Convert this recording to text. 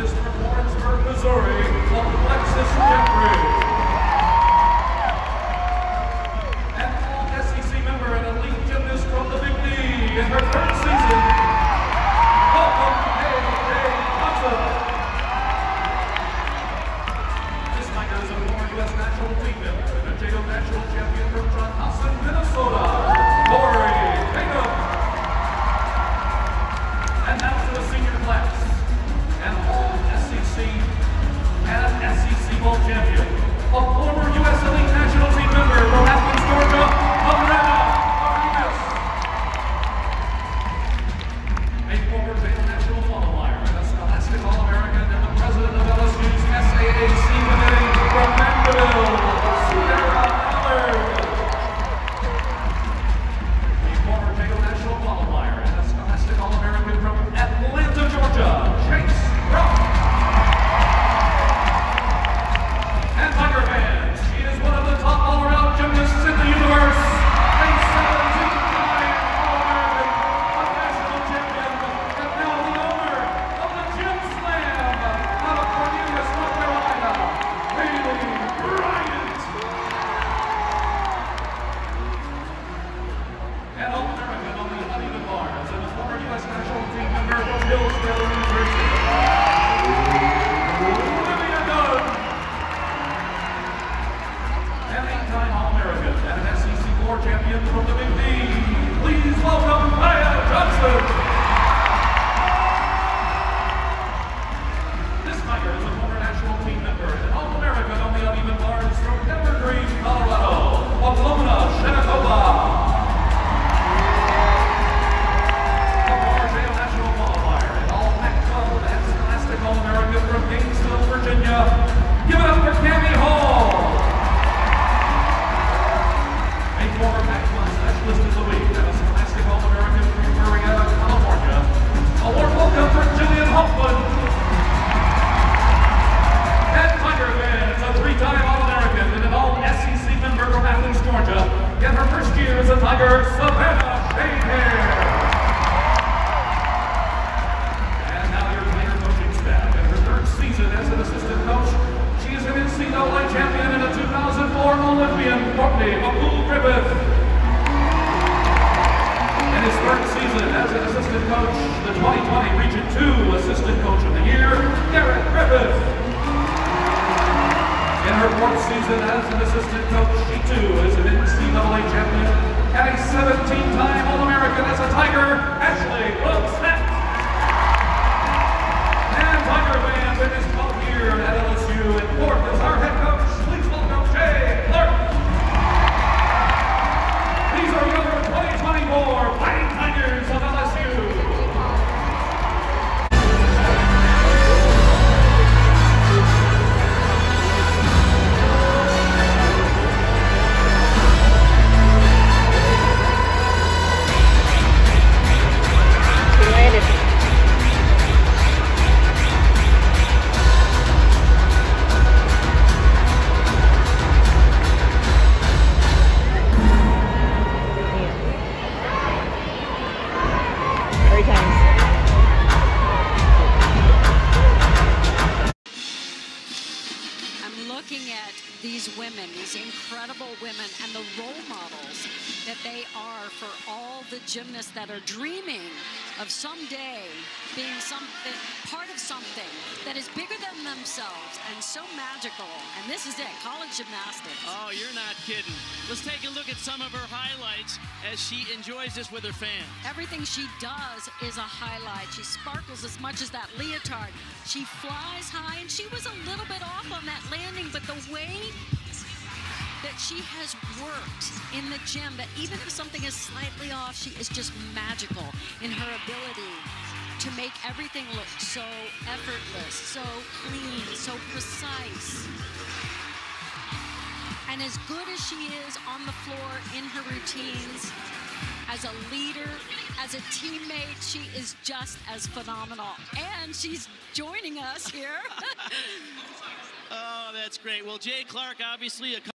gymnast from Warrensburg, Missouri, Alexis Jeffrey. An all-SEC member and elite gymnast from the Big D in her third season, welcome A.J. Johnson. This Tiger is a former U.S. national team member and a JO national champion from Johnson, Minnesota, Lori Bingham. And now to the senior class, an all-SEC and SEC Bowl champion, a former U.S. Elite National Team member from Athens, Georgia, Lorena Rodriguez. A former JO national qualifier and a Scholastic All-American and the president of LSU's SAAC committee from Mandeville, Sierra Allard. A former JO national qualifier and a Scholastic All-American from Atlanta, Georgia, Chase Rock. And Tiger fans, she is one of the top all-around gymnasts in the universe. A 17-time All-American, a national champion, and now the owner of the Gym Slam out of Cornelius, North Carolina, Haley Bryant. An All-American on the uneven bars and a former U.S. national team member from Hillsdale, New Jersey, Olivia Dunn. An 8-time All-American and an SEC floor champion from the Big D. Please welcome Maya Johnson. This Tiger is a former national team member and an All-American on the uneven bars from Evergreen, Colorado, Oklahoma, Shenandoah. A former JO national qualifier and all Pac-12 and Scholastic All-American from Gainesville, Virginia. Give it up for Cammie Hall. A former Pac-12 Specialist of the Week and a Scholastic All-American from Marietta, California. A warm welcome for Jillian Hoffman. And Tiger fans, a 3-time All-American and an all-SEC member from Athens, Georgia. In her first year as a Tiger, Savannah Shanehair. And now your Tiger coaching staff. In her third season as an assistant coach, she is an NCAA champion and a 2004 Olympian, Courtney Abdul-Griffith. In his third season as an assistant coach, the 2020 Region 2 Assistant Coach of the Year, Garrett Griffith. In her fourth season as an assistant coach, she too is an NCAA champion and a 17-time All-American as a Tiger, Ashley Brooks-Heck. And Tiger fans, in his 12th year at LSU, and fourth as our head coach, please welcome Jay Clark. These are your 2024 Fighting Tigers of LSU. These women, these incredible women, and the role models that they are for all the gymnasts that are dreaming of someday being something, part of something that is bigger than themselves and so magical. And this is it, college gymnastics. Oh, you're not kidding. Let's take a look at some of her highlights as she enjoys this with her fans. Everything she does is a highlight. She sparkles as much as that leotard. She flies high, and she was a little bit off on that landing, but the way that she has worked in the gym, that even if something is slightly off, she is just magical in her ability to make everything look so effortless, so clean, so precise. And as good as she is on the floor in her routines, as a leader, as a teammate, she is just as phenomenal. And she's joining us here. Oh, that's great. Well, Jay Clark, obviously a